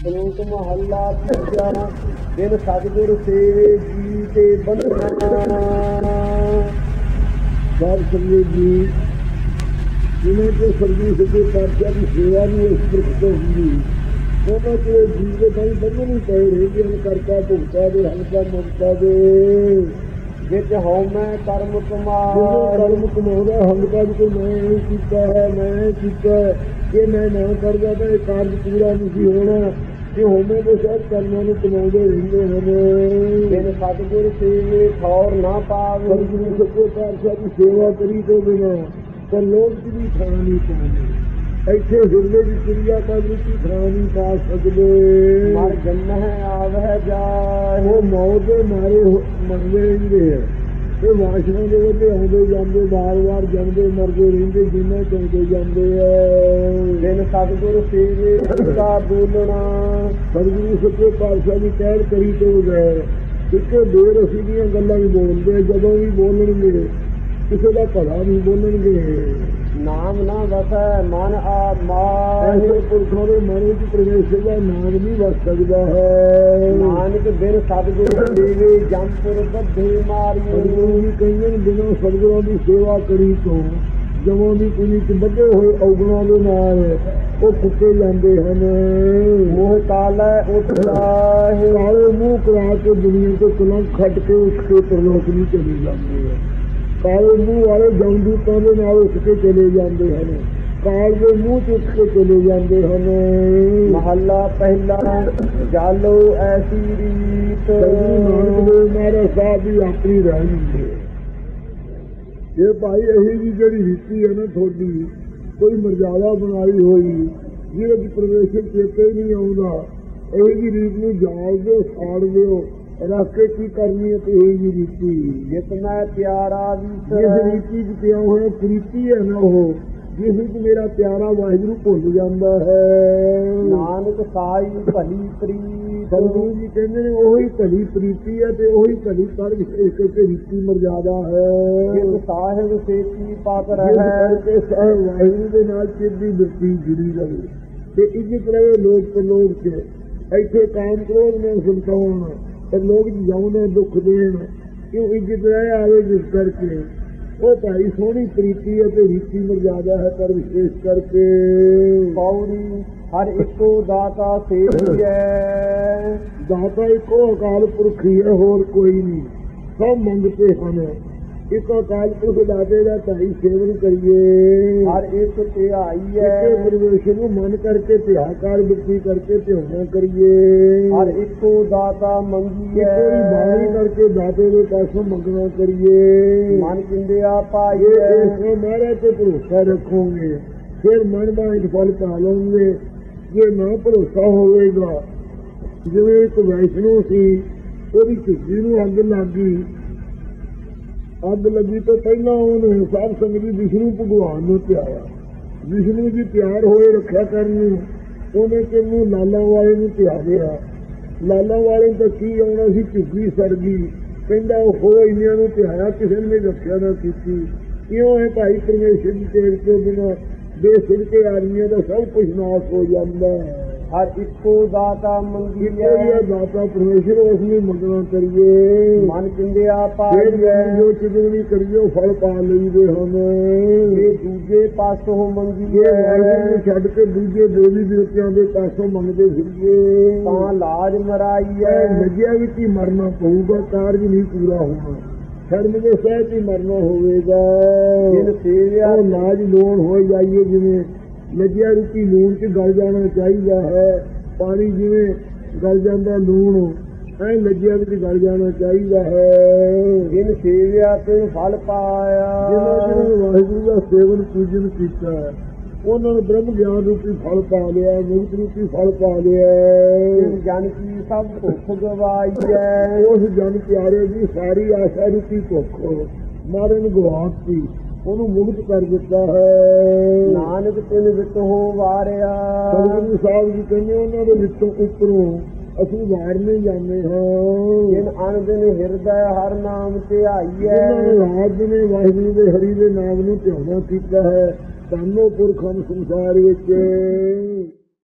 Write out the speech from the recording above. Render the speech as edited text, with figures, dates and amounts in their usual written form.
ਸ਼ਲੋਕ ਮਹੱਲਾ ਤੀਜਾ। ਬਿਨ ਸਤਿਗੁਰ ਸੇਵੇ ਜੀ ਤੇ ਬੰਧਨਾ। ਸਾਧ ਸੰਗਤ ਜੀ, ਜਿਨ੍ਹਾਂ को ਸਰਦੀ ਸੱਚੇ ਪਾਤਸ਼ਾਹ ਦੀ ਸੇਵਾ ਨਹੀਂ ਇਸ ਪ੍ਰਕਾਰ ਤੋਂ ਹੁੰਦੀ, ਉਹਨਾਂ ਕੋਲ ਜੀਵ ਦੇ ਬੰਧਨ ਨਹੀਂ ਪਏ ਰਹਿੰਦੇ ਹਨ। ਕਰਤਾ ਭੁਗਤਾ ਦੇ ਹਲਕਾ ਮਮਤਾ ਦੇ ਵਿੱਚ ਹਉਮੈ ਕਰਮ ਕਮਾਏ। ਕਰਮ ਕਮਾਉਂਦਾ ਹਲਕਾ ਜੀ ਮੈਂ ਇਹ ਕੀਤਾ ਹੈ, ਮੈਂ ਇਹ ਕੀਤਾ ਹੈ, ਜੇ ਮੈਂ ਨਾ ਕਰਦਾ ਤਾਂ ਇਹ ਕਾਰਜ ਪੂਰਾ ਨਹੀਂ ਸੀ ਹੋਣਾ। ਜੇ ਹੋਮੇ ਦੇ ਸਭ ਕਰਮਾਂ ਨੂੰ ਕਮਾਉਂਦੇ ਰਹਿੰਦੇ ਹਨ। ਬਿਨ ਸਤਿਗੁਰ ਸੇਵੇ ਠੌਰ ਨਾ ਪਾਵੇ। ਸਤਿਗੁਰੂ ਸੱਚੇ ਪਾਤਸ਼ਾਹ ਦੀ ਸੇਵਾ ਕਰੀ ਤੋਂ ਬਿਨਾਂ ਤਾਂ ਲੋਕ ਦੀ ਥਾਂ ਨਹੀਂ ਪਾਉਂਦੇ। ਇੱਥੇ ਹਿਰਦੇ ਦੀ ਕਿਰਿਆ ਕਰ ਵਿੱਚ ਥਾਂ ਨਹੀਂ ਪਾ ਸਕਦੇ। ਮਰ ਜੰਮਹਿ ਆਵਹਿ ਜਾਹਿ। ਉਹ ਮੌਤ ਦੇ ਮਾਰੇ ਮਰਦੇ ਰਹਿੰਦੇ ਆ ਤੇ ਵਾਸ਼ਨਾ ਦੇ ਵਿੱਚ ਆਉਂਦੇ ਜਾਂਦੇ, ਵਾਰ-ਵਾਰ ਜਾਂਦੇ ਮਰਦੇ ਰਹਿੰਦੇ, ਜਿੰਨੇ ਚੰਗੇ ਜਾਂਦੇ ਆ। ਬਿਨ ਸਤਿਗੁਰ ਸੇਵੇ ਕਾ ਬੋਲਣਾ। ਸਤਿਗੁਰੂ ਸੱਚੇ ਪਾਤਸ਼ਾਹ ਦੀ ਕਹਿਣ ਕਰੀ ਤੋਂ ਬਗੈਰ ਇੱਕ ਬੇਰਸੀ ਦੀਆਂ ਗੱਲਾਂ ਵੀ ਬੋਲਦੇ। ਜਦੋਂ ਵੀ ਬੋਲਣਗੇ ਕਿਸੇ ਦਾ ਭਲਾ ਨਹੀਂ ਬੋਲਣਗੇ। ਨਾਮ ਨਾ ਵਸੈ ਮਨ ਆ ਮਾਹਿ। ਐਸੇ ਪੁਰਖਾਂ ਦੇ ਮਨ ਵਿੱਚ ਪਰਮੇਸ਼ਰ ਦਾ ਨਾਮ ਨਹੀਂ ਵਸ ਸਕਦਾ ਹੈ। ਨਾਨਕ ਬਿਨ ਸਤਿਗੁਰ ਸੇਵੇ ਜੰਪੁਰ ਬੱਧੇ ਮਾਰੀ। ਸਤਿਗੁਰੂ ਜੀ ਕਹਿੰਦੇ ਨੇ ਬਿਨਾਂ ਸਤਿਗੁਰਾਂ ਦੀ ਸੇਵਾ ਕਰੀ ਤੋਂ ਜਮਾਂ ਦੀ ਕੁੜੀ ਚ ਬੱਧੇ ਹੋਏ ਔਗਣਾਂ ਦੇ ਨਾਲ ਉਹ ਕੁੱਤੇ ਜਾਂਦੇ ਹਨ। ਮੋਹ ਕਾਲੈ ਉਠਾਹਿ। ਕਾਲੇ ਮੂੰਹ ਕਰਾ ਕੇ ਦੁਨੀਆ ਤੋਂ ਕਲੰਕ ਖੱਟ ਕੇ ਉੱਠ ਕੇ ਪਰਲੋਕ ਨੂੰ ਚਲੇ ਜਾਂਦੇ ਆ। ਕਾਲੇ ਮੂੰਹ ਵਾਲੇ ਜਮਦੂਤਾਂ ਦੇ ਨਾਲ ਉੱਠ ਕੇ ਚਲੇ ਜਾਂਦੇ ਹਨ। ਕਾਲ ਦੇ ਮੂੰਹ ਚ ਉੱਠ ਕੇ ਚਲੇ ਜਾਂਦੇ ਹਨ। ਮਹੱਲਾ ਪਹਿਲਾ। ਜਾਲੋ ਐਸੀ ਰੀਤ। ਨਾਨਕ ਦੇਵ ਮਹਾਰਾਜ ਸਾਹਿਬ ਦੀ ਆਪਣੀ ਰਹਿਣੀ ਹੈ। ਇਹ ਭਾਈ ਇਹੀ ਜੀ ਜਿਹੜੀ ਰੀਤੀ ਹੈ ਨਾ ਤੁਹਾਡੀ, ਕੋਈ ਮਰਜ਼ਾਦਾ ਬਣਾਈ ਹੋਈ ਜਿਹਦੇ ਵਿੱਚ ਪ੍ਰਵੇਸ਼ਨ ਚੇਤੇ ਨਹੀਂ ਆਉਂਦਾ, ਇਹੋ ਜਿਹੀ ਰੀਤ ਨੂੰ ਜਾਲ ਦਿਓ, ਸਾੜ ਦਿਓ, ਰੱਖ ਕੇ ਕੀ ਕਰਨੀ ਹੈ। ਤੇ ਇਹ ਜੀ ਰੀਤੀ ਜਿਤ ਮੈਂ ਪਿਆਰਾ ਜਿਸ ਰੀਤੀ ਚ ਪਿਆ ਹੋਇਆ ਪ੍ਰੀਤੀ ਹੈ ਨਾ, ਉਹ ਜਿਸ ਵਿੱਚ ਮੇਰਾ ਪਿਆਰਾ ਵਾਹਿਗੁਰੂ ਭੁੱਲ ਜਾਂਦਾ ਹੈ। ਨਾਨਕ ਸਾਈ ਭਲੀ ਪ੍ਰੀਤ। ਸਤਿਗੁਰੂ ਜੀ ਕਹਿੰਦੇ ਨੇ ਉਹੀ ਭਲੀ ਪ੍ਰੀਤੀ ਹੈ ਤੇ ਉਹੀ ਭਲੀ ਕਰ ਵਿਸ਼ੇਸ਼ ਤੇ ਰੀਤੀ ਮਰਜ਼ਾਦਾ ਹੈ। ਜਿਤ ਸਾਹਿਬ ਸੇਤੀ ਪਤ ਜਿਸ ਰਹਿ। ਕਰਕੇ ਸਾਹਿਬ ਵਾਹਿਗੁਰੂ ਦੇ ਨਾਲ ਚਿਰ ਦੀ ਬਿਰਤੀ ਜੁੜੀ ਰਹੇ ਤੇ ਇੱਜ਼ਤ ਰਹੇ ਲੋਕ ਪਰਲੋਕ ਚ। ਇੱਥੇ ਕਾਮ ਕ੍ਰੋਧ ਨੇ ਸੰਤਾਉਣ ਪਰ ਲੋਕ ਜਾਉਣੇ ਦੁੱਖ ਦੇਣ, ਕਿਉਂ ਇੱਜ਼ਤ ਰਹਿ ਆਵੇ। ਜਿਸ ਕਰਕੇ ਉਹ ਭਾਈ ਸੋਹਣੀ ਪ੍ਰੀਤੀ ਅਤੇ ਰੀਤੀ ਮਰਜ਼ਾਦਾ ਹੈ। ਪਰ ਵਿਸ਼ੇਸ਼ ਕਰਕੇ ਪੌੜੀ ਹਰ ਇੱਕੋ ਦਾਤਾ ਸੇਵੀਐ। ਦਾਤਾ ਇੱਕੋ ਅਕਾਲ ਪੁਰਖ ਹੀ ਹੈ, ਹੋਰ ਕੋਈ ਨਹੀਂ। ਸਭ ਮੰਗਤੇ ਹਨ। ਇੱਕ ਅਕਾਲ ਪੁਰਖ ਦਾਤੇ ਦਾ ਢਾਈ ਸੇਵਨ ਕਰੀਏ। ਹਰ ਇੱਕ ਧਿਆਈ ਹੈ। ਪਰਮੇਸ਼ਰ ਨੂੰ ਮਨ ਕਰਕੇ ਧਿਆਕਾਰ ਬਿਰਤੀ ਕਰਕੇ ਧਿਆਨਾ ਕਰੀਏ। ਹਰ ਇੱਕੋ ਦਾਤਾ ਮੰਗੀਐ। ਕੋਈ ਬਾਣੀ ਕਰਕੇ ਦਾਤੇ ਦੇ ਪਾਸੋਂ ਮੰਗਣਾ ਕਰੀਏ। ਮਨ ਕਿੰਦਿਆ ਜੇ ਪਾਈਐ। ਇਸ ਮਹਾਰਾਜ ਤੇ ਭਰੋਸਾ ਰੱਖੋਗੇ ਫਿਰ ਮਨ ਬਾਣੀ ਫਲ ਪਾ ਲਓਗੇ। ਜੇ ਨਾ ਭਰੋਸਾ ਹੋਵੇਗਾ, ਜਿਵੇਂ ਇੱਕ ਵੈਸ਼ਨੋ ਸੀ, ਉਹਦੀ ਝੁੱਗੀ ਨੂੰ ਅੱਗ ਲੱਗ ਗਈ। ਅੱਗ ਲੱਗੀ ਤੋਂ ਪਹਿਲਾਂ ਉਹਨੇ ਸਾਧ ਸੰਗਤ ਦੀ ਵਿਸ਼ਨੂੰ ਭਗਵਾਨ ਨੂੰ ਧਿਆਇਆ। ਵਿਸ਼ਨੂੰ ਜੀ ਤਿਆਰ ਹੋਏ ਰੱਖਿਆ ਕਰਨ ਨੂੰ, ਉਹਨੇ ਕਿਹਨੂੰ ਲਾਲਾਂ ਵਾਲੇ ਨੂੰ ਧਿਆ ਲਿਆ। ਲਾਲਾਂ ਵਾਲੇ ਤਾਂ ਕੀ ਆਉਣਾ ਸੀ, ਝੁੱਗੀ ਸੜ ਗਈ। ਕਹਿੰਦਾ ਉਹ ਇੰਨਿਆਂ ਨੂੰ ਧਿਆਇਆ, ਕਿਸੇ ਨੇ ਰੱਖਿਆ ਨਾ ਕੀਤੀ। ਕਿਉਂ ਹੈ ਭਾਈ? ਪਰਮੇਸ਼ਰ ਦੀ ਤੇਜ ਤੋਂ ਬਿਨਾਂ ਬੇਸਿਰ ਕੇ ਆਦਮੀਆਂ ਦਾ ਸਭ ਕੁਝ ਨਾਸ਼ ਹੋ ਜਾਂਦਾ ਹੈ। ਹਰ ਇੱਕੋ ਦਾਤਾ ਮੰਗੀਐ। ਦਾਤਾ ਪਰਮੇਸ਼ਰ, ਉਸ ਨੂੰ ਮੰਗਣਾ ਕਰੀਏ। ਮਨ ਕਿੰਦਿਆ ਪਾਈਐ। ਜੋ ਚਿਦਵਨੀ ਕਰੀਏ ਫਲ ਪਾ ਲਈਦੇ ਹਨ। ਇਹ ਦੂਜੇ ਪਾਸੋਂ ਮੰਗੀਐ। ਨੂੰ ਛੱਡ ਕੇ ਦੂਜੇ ਦੇਵੀ ਦੇਵਤਿਆਂ ਦੇ ਪਾਸੋਂ ਮੰਗਦੇ ਫਿਰੀਏ ਤਾਂ ਲਾਜ ਮਰਾਈਐ। ਲੱਗਿਆ ਵਿੱਚ ਹੀ ਮਰਨਾ ਪਊਗਾ, ਕਾਰਜ ਨਹੀਂ ਪੂਰਾ ਹੋਣਾ। ਛੜਨ ਦੇ ਸਹਿਤ ਹੀ ਮਰਨਾ ਹੋਵੇਗਾ। ਜਿਨ ਸੇਵਿਆ ਉਹ ਲਾਜ ਲੋੜ ਹੋ ਜਾਈਏ। ਜਿਵੇਂ ਲੱਗਿਆ ਰੁਕੀ ਲੂਣ ਚ ਗਲ ਜਾਣਾ ਚਾਹੀਦਾ ਹੈ। ਪਾਣੀ ਜਿਵੇਂ ਗਲ ਜਾਂਦਾ ਲੂਣ, ਐ ਲੱਗਿਆ ਵਿੱਚ ਗਲ ਜਾਣਾ ਚਾਹੀਦਾ ਹੈ। ਜਿਨ ਸੇਵਿਆ ਤਿਨ ਫਲ ਪਾਇਆ। ਜਿਹਨਾਂ ਵਾਹਿਗੁਰੂ ਦਾ ਸੇਵਨ ਪੂਜਨ ਕੀਤਾ ਹੈ, ਉਹਨਾਂ ਨੂੰ ਬ੍ਰਹਮ ਗਿਆਨ ਰੂਪੀ ਫਲ ਪਾ ਲਿਆ, ਮੁਕਤ ਰੂਪੀ ਫਲ ਪਾ ਲਿਆ। ਜਨ ਕੀ ਸਭ ਭੁੱਖ ਗਵਾਈਐ। ਉਸ ਜਨ ਪਿਆਰੇ ਦੀ ਸਾਰੀ ਆਸ਼ਾ ਰੂਪੀ ਭੁੱਖ ਮਾਰੇ ਨੂੰ ਗਵਾਤੀ, ਉਹਨੂੰ ਮੁਕਤ ਕਰ ਦਿੱਤਾ ਹੈ। ਨਾਨਕ ਤਿਨ ਵਿਟ ਹੋ ਵਾਰਿਆ। ਸਤਿਗੁਰੂ ਸਾਹਿਬ ਜੀ ਕਹਿੰਦੇ ਉਹਨਾਂ ਦੇ ਵਿੱਚੋਂ ਉੱਪਰੋਂ ਅਸੀਂ ਵਾਰਨੇ ਜਾਂਦੇ ਹਾਂ। ਜਿਨ ਅਨ ਦਿਨ ਹਿਰਦੈ ਹਰ ਨਾਮ ਧਿਆਈਐ। ਜਿਨ੍ਹਾਂ ਨੇ ਰਾਤ ਦਿਨੇ ਵਾਹਿਗੁਰੂ ਦੇ ਹਰੀ ਦੇ ਨਾਮ ਨੂੰ ਧਿਆਉਣਾ ਕੀਤਾ ਹੈ, ਸਾਨੂੰ ਪੁਰਖਾਂ ਸੰਸਾਰ ਵਿੱਚ